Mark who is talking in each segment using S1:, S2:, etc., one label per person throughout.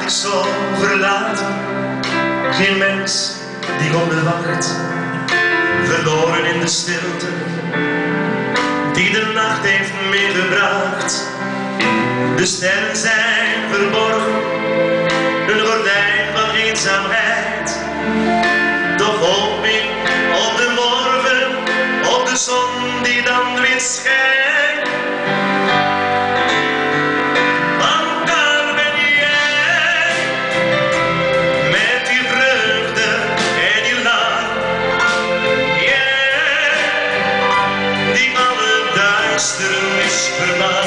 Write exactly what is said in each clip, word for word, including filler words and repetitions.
S1: ik zo verlaten, geen mens die op me wacht, verloren in de stilte die de nacht heeft meegebracht. De sterren zijn verborgen, een gordijn van eenzaamheid. Toch hoop ik op de morgen, op de zon die dan weer schijnt. Want daar ben jij, met die vreugde en die lach. Jij, die alle duisternis verlaat.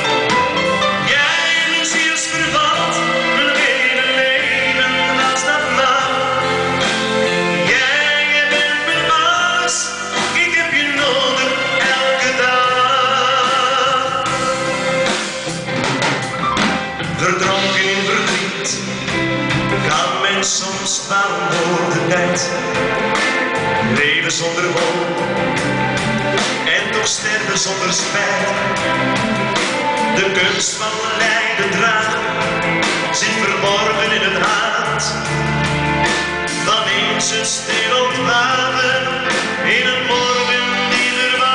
S1: Verdronken in verdriet kan men soms vallen door de tijd. Leven zonder hoop en toch sterven zonder spijt. De kunst van lijden dragen zit verborgen in het hart. Dan eens een stil ontwaken in een morgen die er was.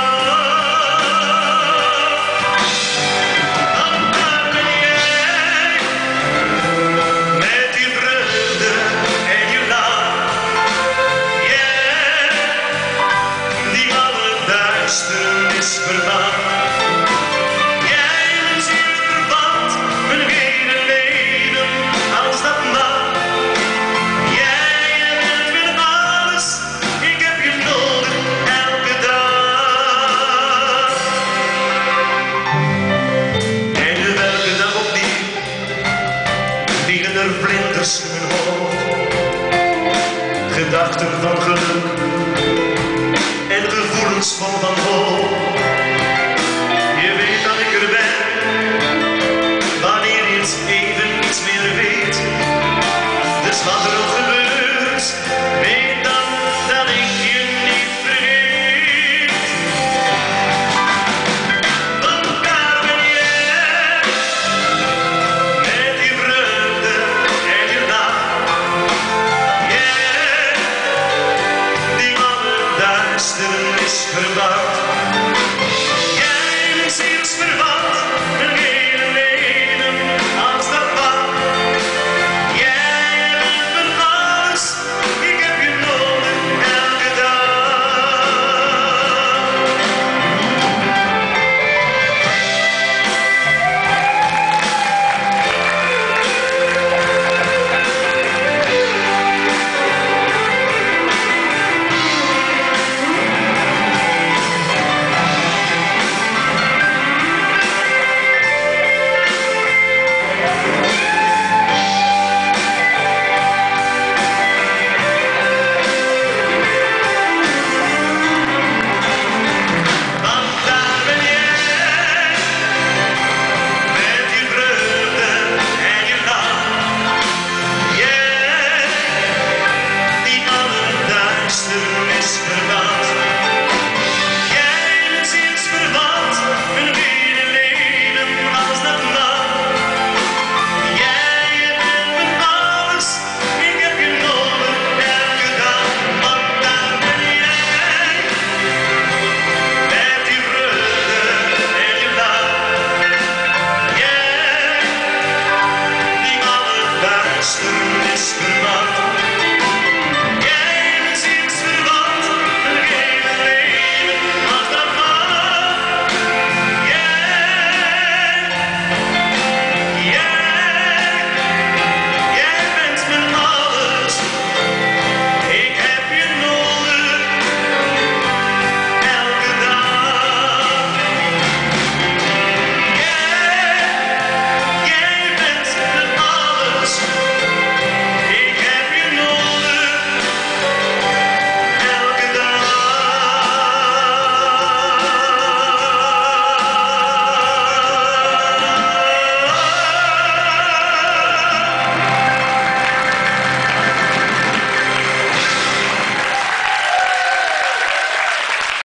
S1: Duisternis verbaat. Jij een zielverband, een hele leven als dat mag. Jij bent weer alles, ik heb je nodig elke dag. En welke dag opnieuw vliegen er vlinders in mijn hoofd. Gedachten van geluk en gevoelens vol van hoop. Je weet dat ik er ben, wanneer je eens even niets meer weet. Dus wat er ook gebeurt, weet dan dat ik je niet vergeet. Want daar ben jij, met die vreugde en je lach. Jij, die alle duisternis verwacht.